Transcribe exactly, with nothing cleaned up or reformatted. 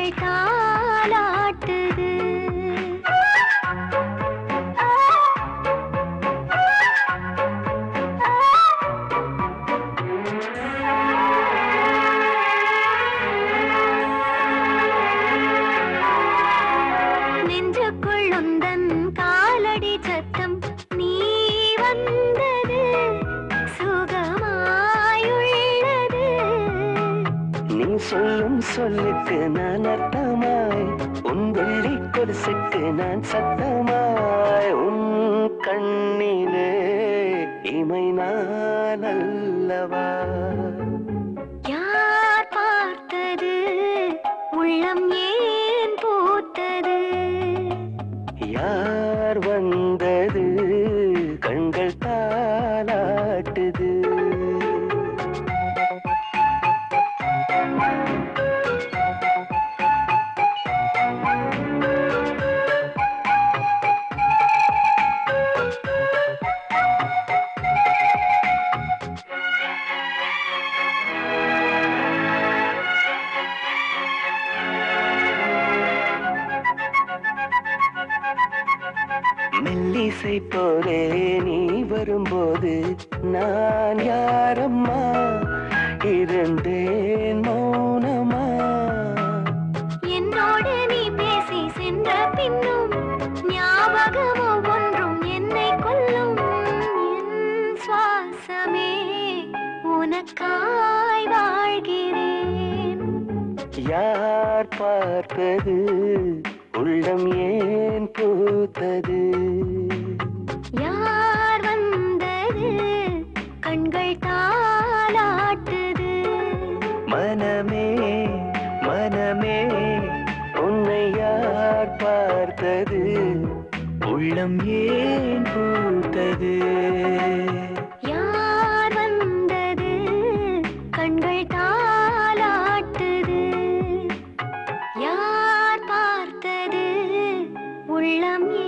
கண்கள் தாலாட்டுது. நெஞ்சுக்குள் உந்தன் காலடி சத்தம் நீ வந்தது சுகமாயுள்ளது. நீ சொல்லும் சொல்லுக்கு நான் அர்த்தமாய், உன் வெள்ளி கொலுசுக்கு நான் சத்தமாய். உன் கண்ணிலே இமை நான் அல்லவா? யார் பார்த்தது உள்ளம் ஏன் பூத்தது? யார் வந்தது கண்கள் தாலாட்டுது. மெல்லிசை போலே நீ வரும்போது நான் யாரம்மா இருந்தேன் மௌனமா? என்னோடு நீ பேசி சென்ற பின்னும் ஞாபகமோ ஒன்றும் என்னை கொல்லும். என் சுவாசமே உனக்காய் வாழ்கிறேன். யார் பார்த்தது உள்ளம் ஏன் பூத்தது? யார் வந்தது கண்கள் தாலாட்டுது. மனமே மனமே உன்னை யார் பார்த்தது? உள்ளம் ஏன் பூத்தது? யார் வந்தது கண்கள் தாலாட்டுது. யார் பார்த்தது உள்ளம்